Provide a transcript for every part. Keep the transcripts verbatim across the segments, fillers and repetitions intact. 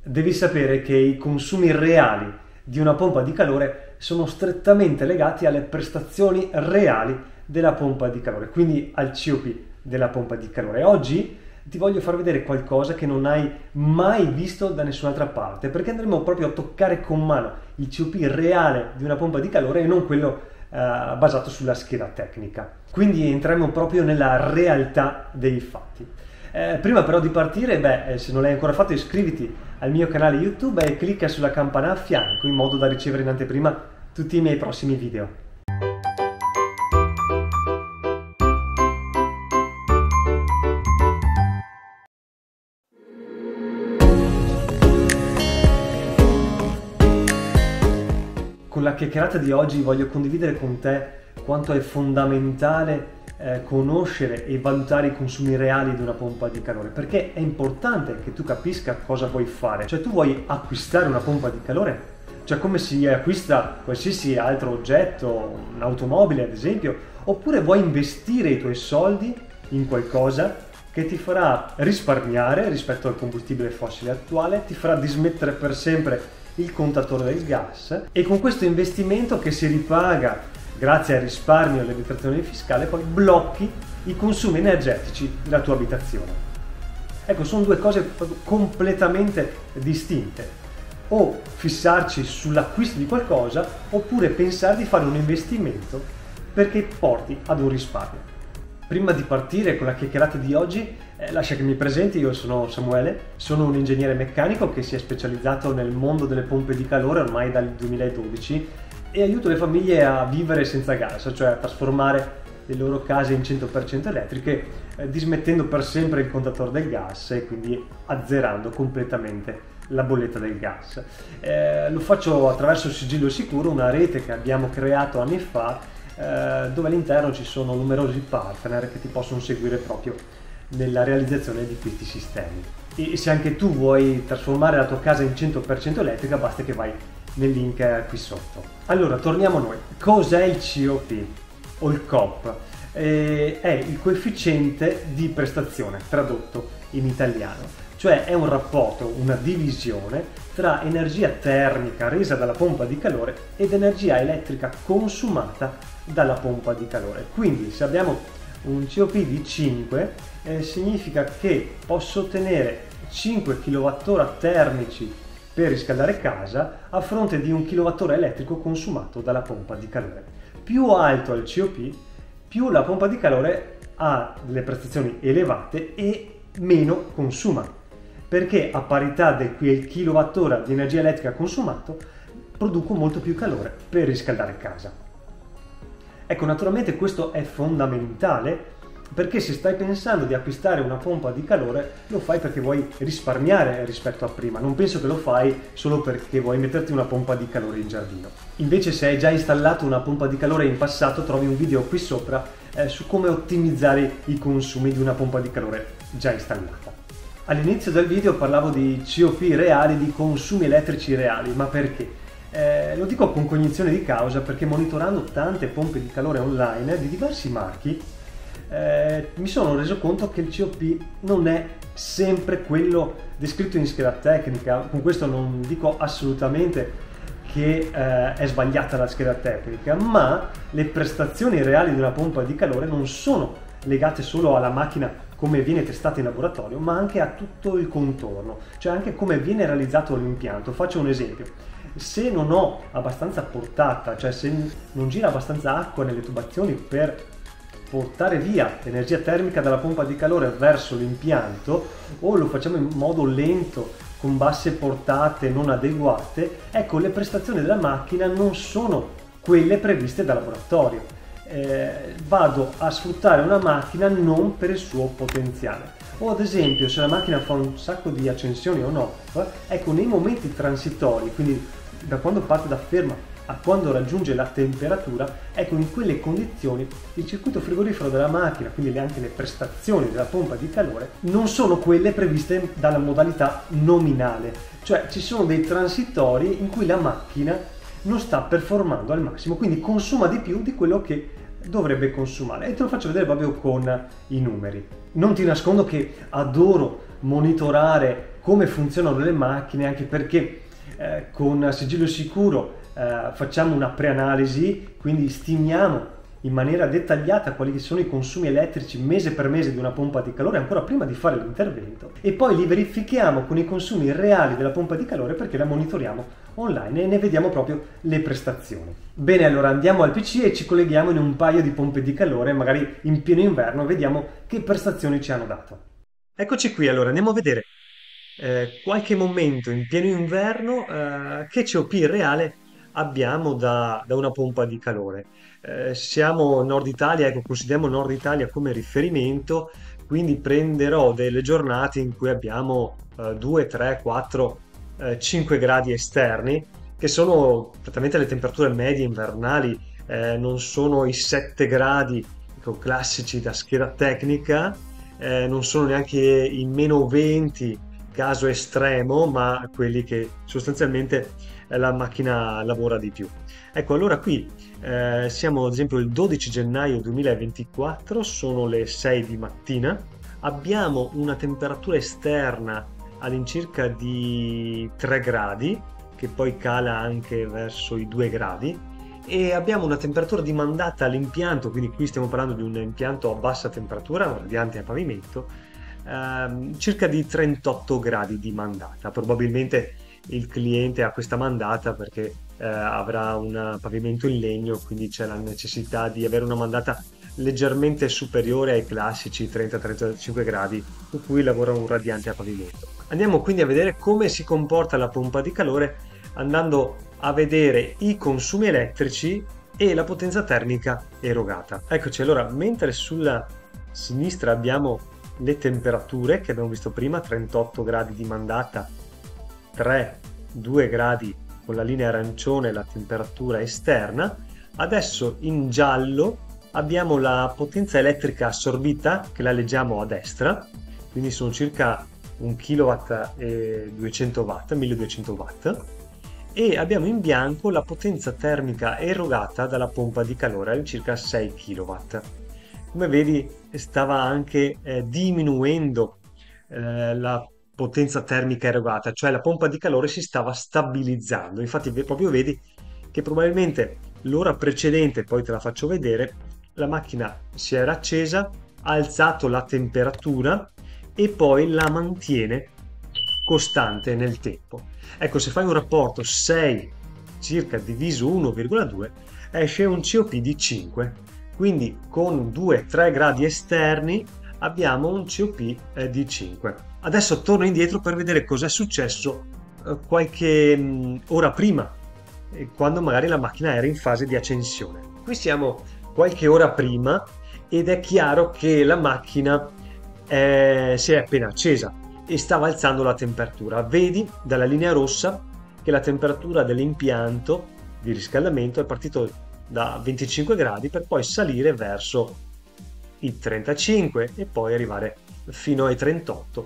Devi sapere che i consumi reali di una pompa di calore sono strettamente legati alle prestazioni reali della pompa di calore, quindi al C O P della pompa di calore. Oggi ti voglio far vedere qualcosa che non hai mai visto da nessun'altra parte, perché andremo proprio a toccare con mano il C O P reale di una pompa di calore e non quello eh, basato sulla scheda tecnica. Quindi entriamo proprio nella realtà dei fatti. Eh, prima però di partire, beh, se non l'hai ancora fatto, iscriviti al mio canale YouTube e clicca sulla campana a fianco in modo da ricevere in anteprima tutti i miei prossimi video. Con la chiacchierata di oggi voglio condividere con te quanto è fondamentale eh, conoscere e valutare i consumi reali di una pompa di calore, perché è importante che tu capisca cosa vuoi fare. Cioè, tu vuoi acquistare una pompa di calore, cioè come si acquista qualsiasi altro oggetto, un'automobile ad esempio, oppure vuoi investire i tuoi soldi in qualcosa che ti farà risparmiare rispetto al combustibile fossile attuale, ti farà dismettere per sempre il contatore del gas, e con questo investimento che si ripaga grazie al risparmio e alle detrazioni fiscali poi blocchi i consumi energetici della tua abitazione. Ecco, sono due cose completamente distinte: o fissarci sull'acquisto di qualcosa oppure pensare di fare un investimento perché porti ad un risparmio. Prima di partire con la chiacchierata di oggi, eh, lascia che mi presenti. Io sono Samuele, sono un ingegnere meccanico che si è specializzato nel mondo delle pompe di calore ormai dal duemiladodici e aiuto le famiglie a vivere senza gas, cioè a trasformare le loro case in cento per cento elettriche, eh, dismettendo per sempre il contatore del gas e quindi azzerando completamente la bolletta del gas. Eh, lo faccio attraverso Sigillo Sicuro, una rete che abbiamo creato anni fa, Eh, dove all'interno ci sono numerosi partner che ti possono seguire proprio nella realizzazione di questi sistemi. E se anche tu vuoi trasformare la tua casa in cento per cento elettrica, basta che vai nel link qui sotto. Allora, torniamo a noi. Cos'è il C O P o il C O P? Eh, è il coefficiente di prestazione, tradotto in italiano, cioè è un rapporto, una divisione tra energia termica resa dalla pompa di calore ed energia elettrica consumata dalla pompa di calore. Quindi se abbiamo un C O P di cinque, eh, significa che posso ottenere cinque kilowattora termici per riscaldare casa a fronte di un kilowattora elettrico consumato dalla pompa di calore. Più alto è il C O P, più la pompa di calore ha delle prestazioni elevate e meno consuma, perché a parità del kilowattora di energia elettrica consumato produco molto più calore per riscaldare casa. Ecco, naturalmente questo è fondamentale, perché se stai pensando di acquistare una pompa di calore lo fai perché vuoi risparmiare rispetto a prima, non penso che lo fai solo perché vuoi metterti una pompa di calore in giardino. Invece, se hai già installato una pompa di calore in passato, trovi un video qui sopra eh, su come ottimizzare i consumi di una pompa di calore già installata. All'inizio del video parlavo di C O P reali, di consumi elettrici reali, ma perché? Eh, lo dico con cognizione di causa perché monitorando tante pompe di calore online di diversi marchi eh, mi sono reso conto che il C O P non è sempre quello descritto in scheda tecnica. Con questo non dico assolutamente che eh, è sbagliata la scheda tecnica, ma le prestazioni reali di una pompa di calore non sono legate solo alla macchina come viene testata in laboratorio, ma anche a tutto il contorno, cioè anche come viene realizzato l'impianto. Faccio un esempio: se non ho abbastanza portata, cioè se non gira abbastanza acqua nelle tubazioni per portare via l'energia termica dalla pompa di calore verso l'impianto, o lo facciamo in modo lento con basse portate non adeguate, ecco, le prestazioni della macchina non sono quelle previste dal laboratorio. Eh, vado a sfruttare una macchina non per il suo potenziale. O ad esempio, se la macchina fa un sacco di accensioni on-off, ecco, nei momenti transitori, quindi da quando parte da ferma a quando raggiunge la temperatura, ecco, in quelle condizioni il circuito frigorifero della macchina, quindi anche le prestazioni della pompa di calore, non sono quelle previste dalla modalità nominale, cioè ci sono dei transitori in cui la macchina non sta performando al massimo, quindi consuma di più di quello che dovrebbe consumare. E te lo faccio vedere proprio con i numeri. Non ti nascondo che adoro monitorare come funzionano le macchine, anche perché eh, con Sigillo Sicuro eh, facciamo una preanalisi, quindi stimiamo in maniera dettagliata quali sono i consumi elettrici mese per mese di una pompa di calore ancora prima di fare l'intervento, e poi li verifichiamo con i consumi reali della pompa di calore perché la monitoriamo online e ne vediamo proprio le prestazioni. Bene, allora andiamo al P C e ci colleghiamo in un paio di pompe di calore, magari in pieno inverno, vediamo che prestazioni ci hanno dato. Eccoci qui, allora andiamo a vedere eh, qualche momento in pieno inverno eh, che C O P reale abbiamo da, da una pompa di calore. Eh, siamo Nord Italia, ecco, consideriamo Nord Italia come riferimento, quindi prenderò delle giornate in cui abbiamo eh, due, tre, quattro, cinque gradi esterni, che sono praticamente le temperature medie invernali, eh, non sono i sette gradi ecco, classici da scheda tecnica, eh, non sono neanche i meno venti caso estremo, ma quelli che sostanzialmente la macchina lavora di più. Ecco, allora qui eh, siamo ad esempio il dodici gennaio duemilaventiquattro, sono le sei di mattina, abbiamo una temperatura esterna all'incirca di tre gradi, che poi cala anche verso i due gradi, e abbiamo una temperatura di mandata all'impianto, quindi qui stiamo parlando di un impianto a bassa temperatura, radiante a pavimento, ehm, circa di trentotto gradi di mandata. Probabilmente il cliente ha questa mandata perché eh, avrà un pavimento in legno, quindi c'è la necessità di avere una mandata leggermente superiore ai classici trenta trentacinque gradi su cui lavora un radiante a pavimento. Andiamo quindi a vedere come si comporta la pompa di calore, andando a vedere i consumi elettrici e la potenza termica erogata. Eccoci, allora, mentre sulla sinistra abbiamo le temperature che abbiamo visto prima, trentotto gradi di mandata, tre, due gradi con la linea arancione la temperatura esterna, adesso in giallo abbiamo la potenza elettrica assorbita, che la leggiamo a destra, quindi sono circa un kilowatt e duecento watt, milleduecento watt, e abbiamo in bianco la potenza termica erogata dalla pompa di calore al circa sei kilowatt. Come vedi stava anche eh, diminuendo eh, la potenza termica erogata, cioè la pompa di calore si stava stabilizzando. Infatti proprio vedi che probabilmente l'ora precedente, poi te la faccio vedere, la macchina si era accesa, ha alzato la temperatura e poi la mantiene costante nel tempo. Ecco, se fai un rapporto sei circa diviso uno virgola due esce un C O P di cinque, quindi con due tre gradi esterni abbiamo un C O P eh, di cinque. Adesso torno indietro per vedere cosa è successo eh, qualche mh, ora prima, eh, quando magari la macchina era in fase di accensione. Qui siamo qualche ora prima ed è chiaro che la macchina eh, si è appena accesa e stava alzando la temperatura. Vedi dalla linea rossa che la temperatura dell'impianto di riscaldamento è partito da venticinque gradi per poi salire verso i trentacinque e poi arrivare fino ai trentotto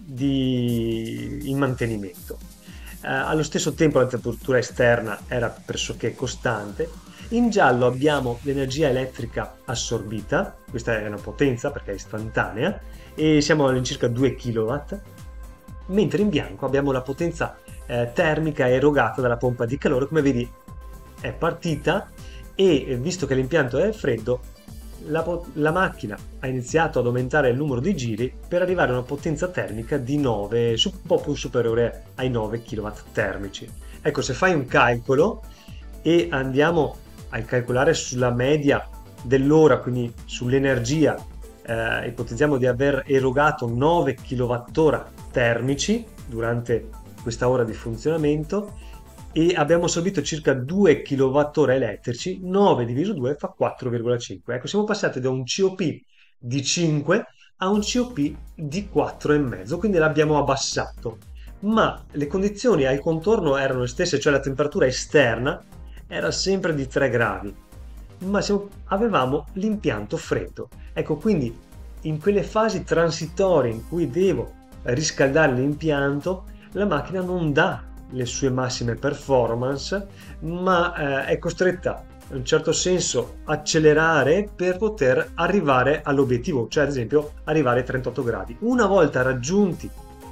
di... in mantenimento. Eh, allo stesso tempo la temperatura esterna era pressoché costante. In giallo abbiamo l'energia elettrica assorbita, questa è una potenza perché è istantanea, e siamo all'incirca due kilowatt, mentre in bianco abbiamo la potenza eh, termica erogata dalla pompa di calore. Come vedi è partita e visto che l'impianto è freddo, la, la macchina ha iniziato ad aumentare il numero di giri per arrivare a una potenza termica di nove, un po' più superiore ai nove kilowatt termici. Ecco, se fai un calcolo e andiamo a calcolare sulla media dell'ora, quindi sull'energia, eh, ipotizziamo di aver erogato nove kilowattora termici durante questa ora di funzionamento e abbiamo assorbito circa due kilowattora elettrici, nove diviso due fa quattro virgola cinque. Ecco, siamo passati da un C O P di cinque a un C O P di quattro virgola cinque, quindi l'abbiamo abbassato, ma le condizioni al contorno erano le stesse, cioè la temperatura esterna era sempre di tre gradi, ma siamo, avevamo l'impianto freddo. Ecco, quindi in quelle fasi transitorie in cui devo riscaldare l'impianto, la macchina non dà le sue massime performance, ma eh, è costretta in un certo senso accelerare per poter arrivare all'obiettivo, cioè ad esempio arrivare ai trentotto gradi. Una volta raggiunti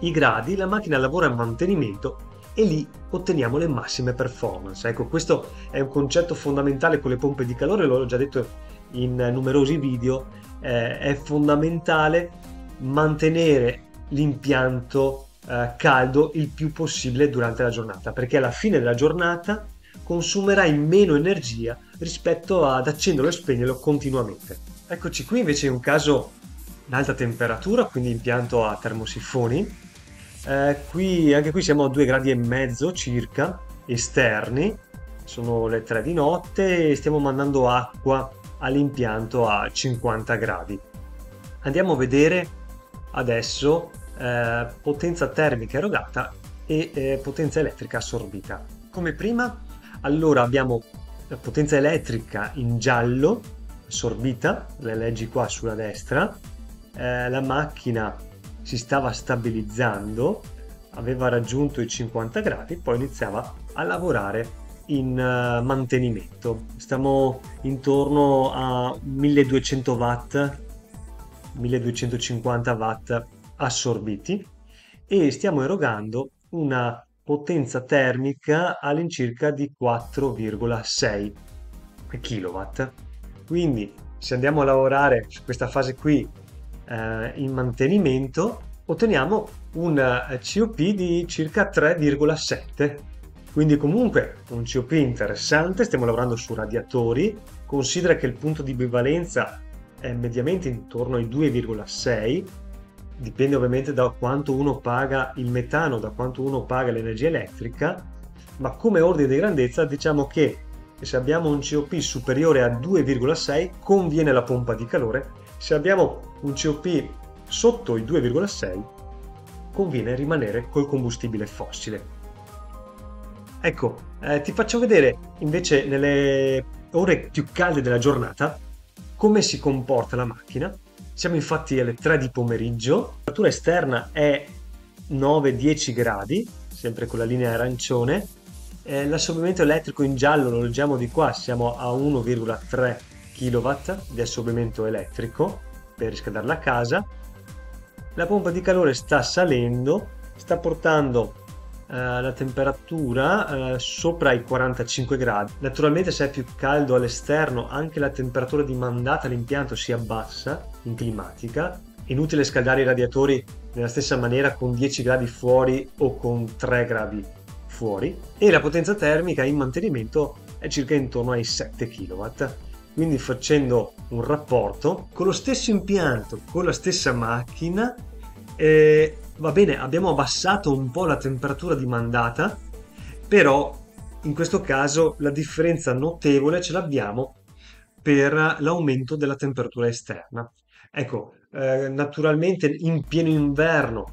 i gradi, la macchina lavora a mantenimento e lì otteniamo le massime performance. Ecco, questo è un concetto fondamentale con le pompe di calore, l'ho già detto in numerosi video, eh, è fondamentale mantenere l'impianto eh, caldo il più possibile durante la giornata, perché alla fine della giornata consumerai meno energia rispetto ad accenderlo e spegnerlo continuamente. Eccoci qui invece in un caso in alta temperatura, quindi impianto a termosifoni. Eh, qui, anche qui siamo a due gradi e mezzo circa esterni, sono le tre di notte e stiamo mandando acqua all'impianto a cinquanta gradi. Andiamo a vedere adesso eh, potenza termica erogata e eh, potenza elettrica assorbita. Come prima, allora abbiamo la potenza elettrica in giallo assorbita, le leggi qua sulla destra. Eh, la macchina si stava stabilizzando, aveva raggiunto i cinquanta gradi, poi iniziava a lavorare in uh, mantenimento. Stiamo intorno a milleduecento watt, milleduecentocinquanta watt assorbiti e stiamo erogando una potenza termica all'incirca di quattro virgola sei kilowatt. Quindi se andiamo a lavorare su questa fase qui eh, in mantenimento, otteniamo un C O P di circa tre virgola sette, quindi comunque un C O P interessante. Stiamo lavorando su radiatori, considera che il punto di bivalenza è mediamente intorno ai due virgola sei, dipende ovviamente da quanto uno paga il metano, da quanto uno paga l'energia elettrica, ma come ordine di grandezza diciamo che se abbiamo un C O P superiore a due virgola sei conviene la pompa di calore, se abbiamo un C O P sotto i due virgola sei conviene rimanere col combustibile fossile. Ecco, eh, ti faccio vedere invece nelle ore più calde della giornata come si comporta la macchina. Siamo infatti alle tre di pomeriggio, la temperatura esterna è nove dieci gradi, sempre con la linea arancione. Eh, l'assorbimento elettrico in giallo lo leggiamo di qua, siamo a uno virgola tre kilowatt di assorbimento elettrico per riscaldare la casa. La pompa di calore sta salendo, sta portando eh, la temperatura eh, sopra i quarantacinque gradi. Naturalmente se è più caldo all'esterno anche la temperatura di mandata all'impianto si abbassa in climatica. Inutile scaldare i radiatori nella stessa maniera con dieci gradi fuori o con tre gradi fuori, e la potenza termica in mantenimento è circa intorno ai sette kilowatt. Quindi facendo un rapporto con lo stesso impianto, con la stessa macchina, eh, va bene, abbiamo abbassato un po' la temperatura di mandata, però in questo caso la differenza notevole ce l'abbiamo per l'aumento della temperatura esterna. Ecco, eh, naturalmente in pieno inverno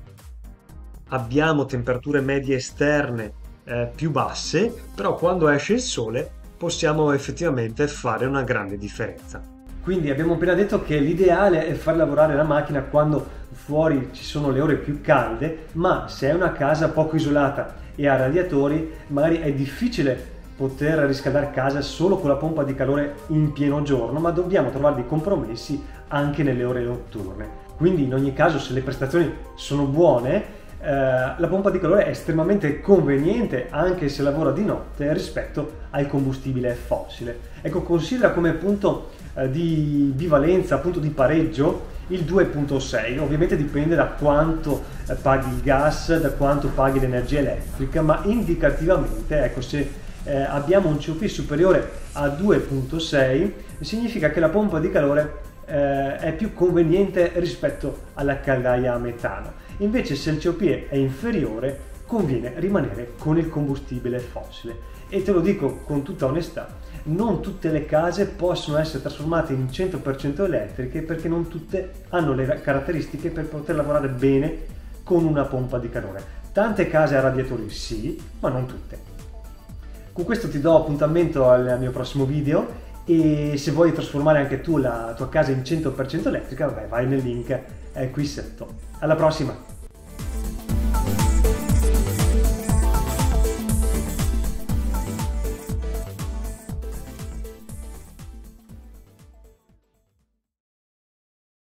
abbiamo temperature medie esterne eh, più basse, però quando esce il sole possiamo effettivamente fare una grande differenza. Quindi abbiamo appena detto che l'ideale è far lavorare la macchina quando fuori ci sono le ore più calde, ma se è una casa poco isolata e ha radiatori, magari è difficile poter riscaldare casa solo con la pompa di calore in pieno giorno, ma dobbiamo trovare dei compromessi anche nelle ore notturne. Quindi in ogni caso, se le prestazioni sono buone, eh, la pompa di calore è estremamente conveniente anche se lavora di notte rispetto al combustibile fossile. Ecco, considera come punto eh, di bivalenza, punto di pareggio, il due virgola sei. Ovviamente dipende da quanto eh, paghi il gas, da quanto paghi l'energia elettrica, ma indicativamente, ecco, se eh, abbiamo un C O P superiore a due virgola sei, significa che la pompa di calore eh, è più conveniente rispetto alla caldaia a metano. Invece se il C O P è inferiore conviene rimanere con il combustibile fossile, e te lo dico con tutta onestà, non tutte le case possono essere trasformate in cento per cento elettriche, perché non tutte hanno le caratteristiche per poter lavorare bene con una pompa di calore. Tante case a radiatori sì, ma non tutte. Con questo ti do appuntamento al mio prossimo video, e se vuoi trasformare anche tu la tua casa in cento per cento elettrica, vabbè, vai nel link eh, qui sotto. Alla prossima!